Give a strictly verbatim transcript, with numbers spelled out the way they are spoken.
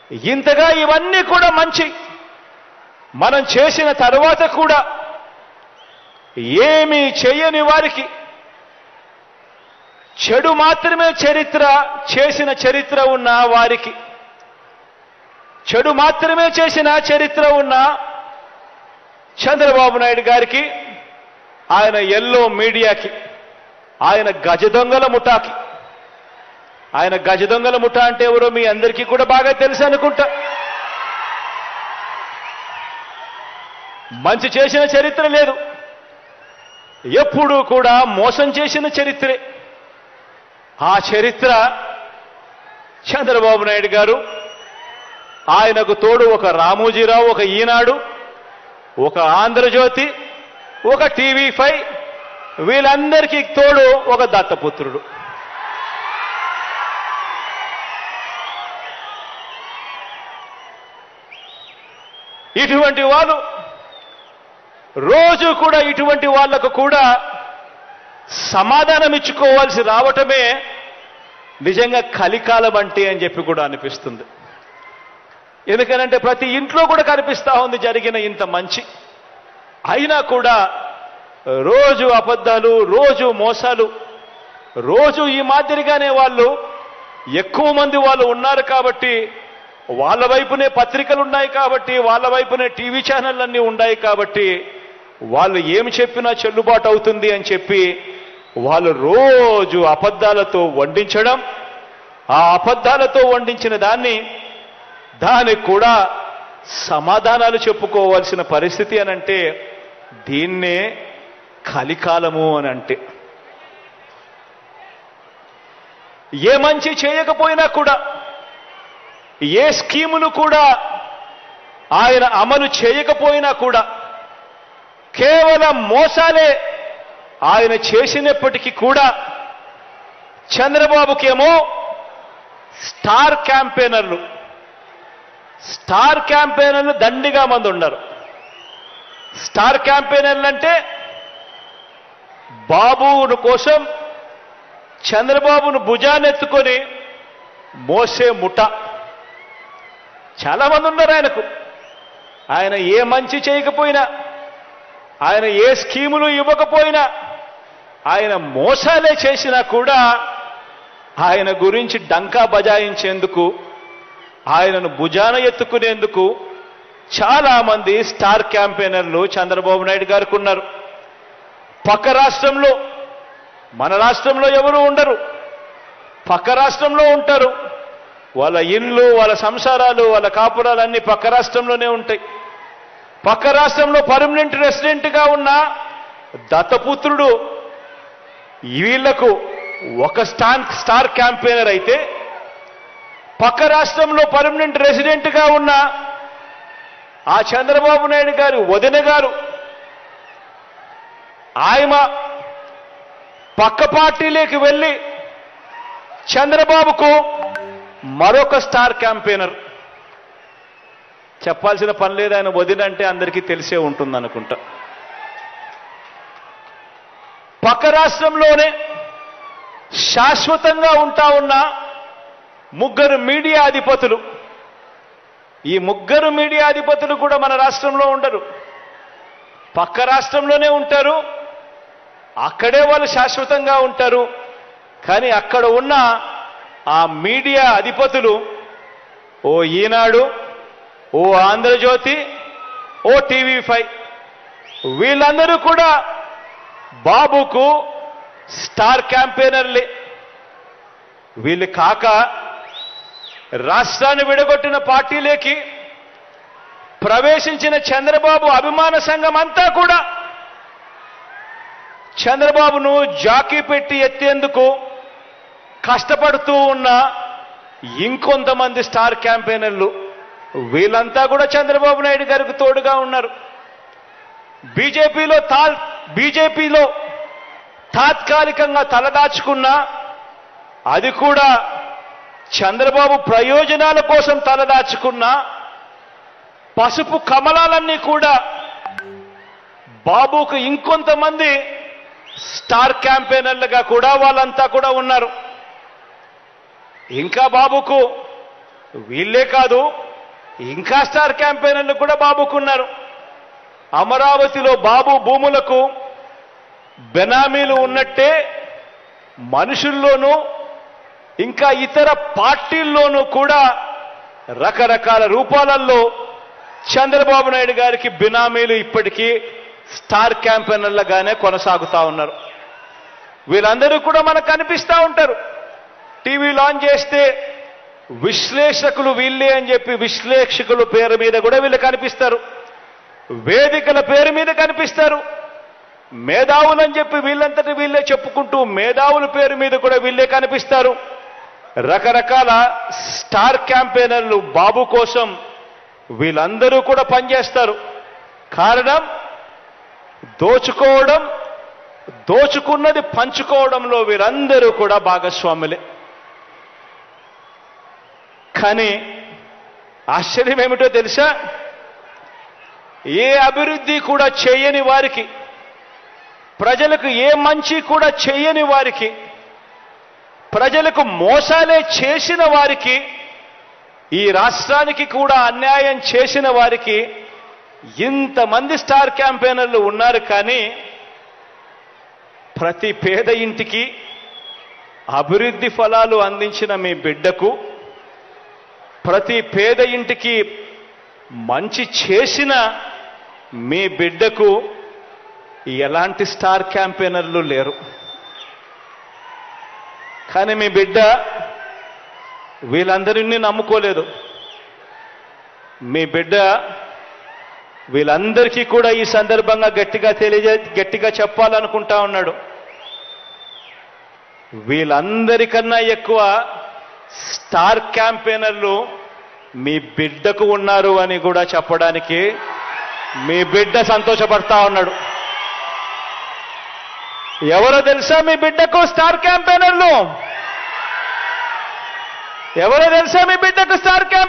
ఇంతగా ఇవన్నీ కూడా మంచి మనం చేసిన తర్వాత కూడా ఏమీ చేయని వారికి చెడు మాత్రమే చరిత్ర చేసిన చరిత్ర ఉన్న వారికి చెడు మాత్రమే చేసిన చరిత్ర ఉన్న చంద్రబాబు నాయుడు గారికి ఆయన ఎల్లో మీడియాకి ఆయన గజ దొంగల ముఠాకి ఆయన గజ దొంగల ముఠా అంటే ఎవరో మీ అందరికీ కూడా బాగా తెలుసు అనుకుంటా. మంచి చేసిన చరిత్ర లేదు, ఎప్పుడూ కూడా మోసం చేసిన చరిత్రే. ఆ చరిత్ర చంద్రబాబు నాయుడు గారు, ఆయనకు తోడు ఒక రామోజీరావు, ఒక ఈనాడు, ఒక ఆంధ్రజ్యోతి, ఒక టీవీ ఫైవ్, వీళ్ళందరికీ తోడు ఒక దత్తపుత్రుడు. ఇటువంటి వాళ్ళు రోజు కూడా ఇటువంటి వాళ్లకు కూడా సమాధానం ఇచ్చుకోవాల్సి రావటమే నిజంగా కలికాలం అంటే అని చెప్పి కూడా అనిపిస్తుంది. ఎందుకనంటే ప్రతి ఇంట్లో కూడా కనిపిస్తా ఉంది జరిగిన ఇంత మంచి, అయినా కూడా రోజు అబద్ధాలు, రోజు మోసాలు, రోజు ఈ మాదిరిగానే వాళ్ళు ఎక్కువ మంది వాళ్ళు ఉన్నారు కాబట్టి, వాళ్ళ వైపునే పత్రికలు ఉన్నాయి కాబట్టి, వాళ్ళ వైపునే టీవీ ఛానళ్ళన్నీ ఉన్నాయి కాబట్టి వాళ్ళు ఏమి చెప్పినా చెల్లుబాటు అవుతుంది అని చెప్పి వాళ్ళు రోజు అబద్ధాలతో వండించడం, ఆ అబద్ధాలతో వండించిన దాన్ని దానికి కూడా సమాధానాలు చెప్పుకోవాల్సిన పరిస్థితి అని అంటే దీన్నే కలికాలము అని అంటే. ఏ మంచి చేయకపోయినా కూడా, ఏ స్కీములు కూడా ఆయన అమలు చేయకపోయినా కూడా కేవలం మోసాలే ఆయన చేసినప్పటికీ కూడా చంద్రబాబుకేమో స్టార్ క్యాంపెయినర్లు స్టార్ క్యాంపెయినర్లు దండిగా మంది ఉన్నారు. స్టార్ క్యాంపెయినర్లు అంటే బాబును కోసం చంద్రబాబును భుజానెత్తుకొని మోసే ముఠ చాలా మంది ఉన్నారు ఆయనకు. ఆయన ఏ మంచి చేయకపోయినా, ఆయన ఏ స్కీములు ఇవ్వకపోయినా, ఆయన మోసాలే చేసినా కూడా ఆయన గురించి డంకా బజాయించేందుకు, ఆయనను భుజాన ఎత్తుకునేందుకు చాలా మంది స్టార్ క్యాంపెయినర్లు చంద్రబాబు నాయుడు గారికి ఉన్నారు. పక్క రాష్ట్రంలో, మన రాష్ట్రంలో ఎవరు ఉండరు, పక్క రాష్ట్రంలో ఉంటారు. వాళ్ళ ఇళ్ళు, వాళ్ళ సంసారాలు, వాళ్ళ కాపురాలు అన్ని పక్క రాష్ట్రంలోనే ఉంటాయి. పక్క రాష్ట్రంలో పర్మనెంట్ రెసిడెంట్గా ఉన్న దత్తపుత్రుడు వీళ్లకు ఒక స్టార్ స్టార్ క్యాంపెయినర్ అయితే, పక్క రాష్ట్రంలో పర్మనెంట్ రెసిడెంట్గా ఉన్న ఆ చంద్రబాబు నాయుడు గారు వదిన గారు, ఆయన పక్క పార్టీలోకి వెళ్ళి చంద్రబాబుకు మరొక స్టార్ క్యాంపెయినర్. చెప్పాల్సిన పని లేదు, ఆయన వదిన అంటే అందరికీ తెలిసే ఉంటుంది అనుకుంటా. పక్క రాష్ట్రంలోనే శాశ్వతంగా ఉంటా ఉన్న ముగ్గురు మీడియా అధిపతులు, ఈ ముగ్గురు మీడియా అధిపతులు కూడా మన రాష్ట్రంలో ఉండరు, పక్క రాష్ట్రంలోనే ఉంటారు. అక్కడే వాళ్ళు శాశ్వతంగా ఉంటారు. కానీ అక్కడ ఉన్న ఆ మీడియా అధిపతులు, ఓ ఈనాడు, ఓ ఆంధ్రజ్యోతి, ఓ టీవీ ఫైవ్, వీళ్ళందరూ కూడా బాబుకు స్టార్ క్యాంపెయినర్లే. వీళ్ళు కాక రాష్ట్రాన్ని విడగొట్టిన పార్టీలోకి ప్రవేశించిన చంద్రబాబు అభిమాన సంఘం అంతా కూడా చంద్రబాబును జాకీ పెట్టి ఎత్తేందుకు కష్టపడుతూ ఉన్న ఇంకొంతమంది స్టార్ క్యాంపెయినర్లు, వీళ్ళంతా కూడా చంద్రబాబు నాయుడు గారికి తోడుగా ఉన్నారు. బీజేపీలో తా బీజేపీలో తాత్కాలికంగా తలదాచుకున్న, అది కూడా చంద్రబాబు ప్రయోజనాల కోసం తలదాచుకున్న పసుపు కమలాలన్నీ కూడా బాబుకు ఇంకొంతమంది స్టార్ క్యాంపెయినర్లుగా కూడా వాళ్ళంతా కూడా ఉన్నారు. ఇంకా బాబుకు వీళ్ళే కాదు, ఇంకా స్టార్ క్యాంపెయినర్లు కూడా బాబుకున్నారు. అమరావతిలో బాబు భూములకు బెనామీలు ఉన్నట్టే మనుషుల్లోనూ ఇంకా ఇతర పార్టీల్లోనూ కూడా రకరకాల రూపాలలో చంద్రబాబు నాయుడు గారికి బినామీలు ఇప్పటికీ స్టార్ క్యాంపెయినర్లుగానే కొనసాగుతా ఉన్నారు. వీళ్ళందరూ కూడా మనకు కనిపిస్తూ ఉంటారు. టీవీ లాంచ్ చేస్తే విశ్లేషకులు వీళ్ళే అని చెప్పి విశ్లేషకుల పేరు మీద కూడా వీళ్ళు కనిపిస్తారు. వేదికల పేరు మీద కనిపిస్తారు. మేధావులు అని చెప్పి వీళ్ళంతటి వీళ్ళే చెప్పుకుంటూ మేధావుల పేరు మీద కూడా వీళ్ళే కనిపిస్తారు. రకరకాల స్టార్ క్యాంపెయినర్లు బాబు కోసం వీళ్ళందరూ కూడా పనిచేస్తారు. కారణం దోచుకోవడం, దోచుకున్నది పంచుకోవడంలో వీరందరూ కూడా భాగస్వాములే. కానీ ఆశ్చర్యం ఏమిటో తెలుసా? ఏ అభివృద్ధి కూడా చేయని వారికి, ప్రజలకు ఏ మంచి కూడా చేయని వారికి, ప్రజలకు మోసాలే చేసిన వారికి, ఈ రాష్ట్రానికి కూడా అన్యాయం చేసిన వారికి ఇంతమంది స్టార్ క్యాంపెయినర్లు ఉన్నారు. కానీ ప్రతి పేద ఇంటికి అభివృద్ధి ఫలాలు అందించిన మీ బిడ్డకు, ప్రతి పేద ఇంటికి మంచి చేసిన మీ బిడ్డకు ఎలాంటి స్టార్ క్యాంపెయినర్లు లేరు. కానీ మీ బిడ్డ వీళ్ళందరినీ నమ్ముకోలేదు. మీ బిడ్డ వీళ్ళందరికీ కూడా ఈ సందర్భంగా గట్టిగా తెలియజే గట్టిగా చెప్పాలనుకుంటా ఉన్నాడు. వీళ్ళందరికన్నా ఎక్కువ స్టార్ క్యాంపెయినర్లు మీ బిడ్డకు ఉన్నారు అని కూడా చెప్పడానికి మీ బిడ్డ సంతోషపడతా ఉన్నాడు. ఎవరో తెలుసా మీ బిడ్డకు స్టార్ క్యాంపెయినర్లు? ఎవరో తెలుసా మీ బిడ్డకు స్టార్ క్యాంపెయినర్లు?